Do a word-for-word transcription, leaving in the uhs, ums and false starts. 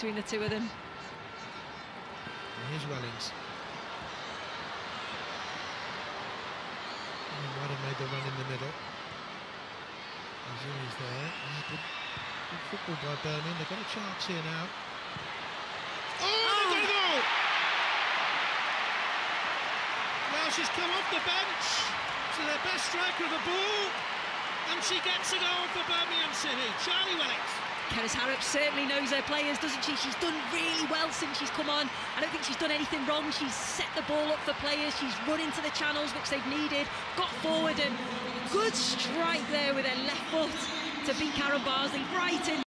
between the two of them. And here's Wellings. He might have made the run in the middle. He's there. Oh, good, good football by Birmingham. They've got a chance here now. Oh, oh. They've got a goal! Well, she's come off the bench to their best striker of the ball, and she gets a goal for Birmingham City. Charlie Wellings. Cerys Harrop certainly knows her players, doesn't she? She's done really well since she's come on. I don't think she's done anything wrong. She's set the ball up for players. She's run into the channels which they've needed, got forward, and good strike there with her left foot to beat Karen Barnsley right in.